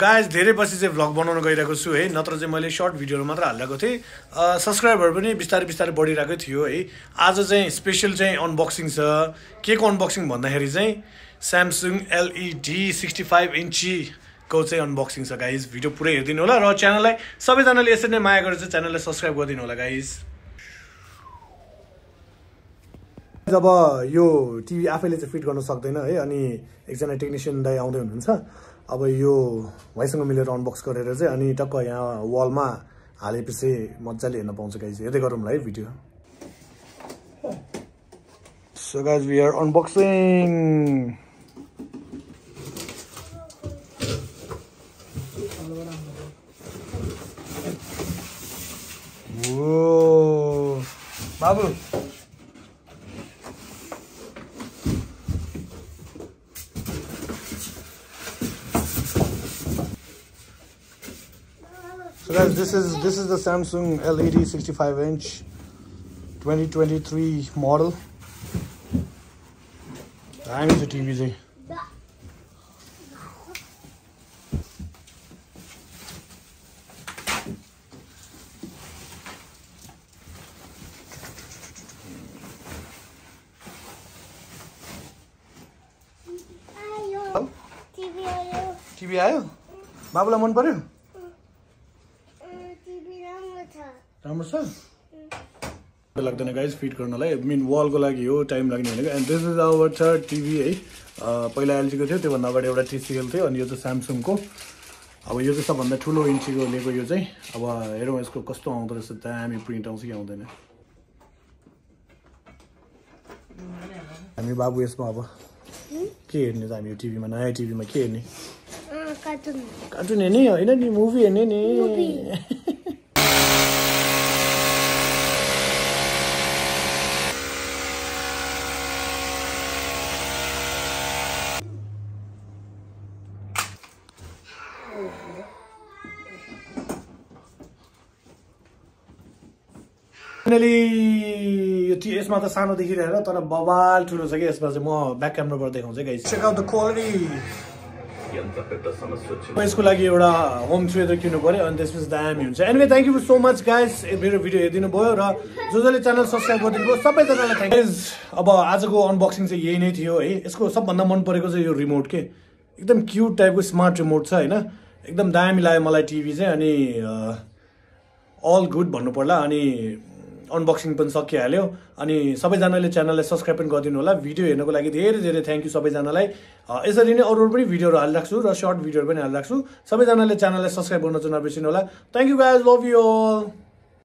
Guys धेरै पछि चाहिँ भ्लग बनाउन गइरहेको छु है, नत्र चाहिँ मैले सर्ट भिडियोहरू मात्र हालिरहेको थिएँ। सब्सक्राइबर पनि बिस्तारै बिस्तारै बढिरहेकै थियो है। आज चाहिँ स्पेसल चाहिँ अनबक्सिङ छ। के को अनबक्सिङ भन्दाखेरि चाहिँ स्यामसङ LED 65 इन्चीको चाहिँ अनबक्सिङ छ गाइज। भिडियो पुरै हेरिदिनु होला र च्यानललाई सबैजनाले यसरी नै माया गरेर चाहिँ च्यानललाई सब्सक्राइब गरिदिनु होला गाइज। जब यो टिभी आफैले चाहिँ फिट गर्न सक्दैन है, अनि एकजना टेक्निसियन दाइ आउँदै हुनुहुन्छ। अब यो भाइसँग मिलेर अनबक्स गरेर चाहिँ अनि टक्क यहाँ वालमा हालेपछि मजाले हेर्न पाउँछ गाइज। हेर्दै गरौँ है video. So guys we are unboxing. ओ बाबु So guys, this is the Samsung LED 65-inch 2023 model. दामी छ टिभी चाहिँ। टिभी आयो? बाबुलाई मन पर्यो? राम्रो छ? लाग्दैन गाइज फिट गर्नलाई, मिन वालको लागि हो, टाइम लाग्ने भनेको। And this is our third TV है। पहिला एलजीको थियो, त्योभन्दा अगाडि एउटा TCL थियो, अनि यो चाहिँ स्यामसङको। अब यो चाहिँ सबभन्दा ठुलो इन्चीको लिएको यो चाहिँ। अब हेरौँ यसको कस्तो आउँदो रहेछ, दामी प्रिन्ट आउँछ कि आउँदैन। हामी बाबु यसमा अब के हेर्ने त? हामी यो टिभीमा, नयाँ टिभीमा के हेर्ने? कार्टुन हेर्ने होइन नि, मुभी हेर्ने नि। यसमा त सानो देखिरहेर तर बवाल ठुलो छ कि। यसमा चाहिँ म ब्याक क्यामेराबाट देखाउँछु guys. Check out the quality. यसको लागि एउटा होम थिएटर किन्नु पर्यो, अनि त्यसपछि दामी हुन्छ। Anyway thank you so much guys, मेरो भिडियो हेरिदिनु भयो र जसले च्यानल सब्सक्राइब गरिदिनु भयो सबैजनालाई थ्याङ्क यू। अब आजको अनबक्सिङ चाहिँ यही नै थियो है। यसको सबभन्दा मन परेको चाहिँ यो रिमोट के, एकदम क्युट टाइपको स्मार्ट रिमोट छ होइन। एकदम दामी लाग्यो मलाई टिभी चाहिँ। अनि अल गुड भन्नु पर्ला। अनि अनबक्सिङ पनि सकिहाल्यो। अनि सबैजनाले च्यानललाई सब्सक्राइब पनि गरिदिनु होला। भिडियो हेर्नको लागि धेरै धेरै थ्याङ्क यू सबैजनालाई। यसरी नै अरू पनि भिडियोहरू हालिराख्छु र सर्ट भिडियोहरू पनि हालिराख्छु। सबैजनाले च्यानललाई सब्सक्राइब गर्न चाहिँ नबिर्सिनु होला। Thank you guys, love you all.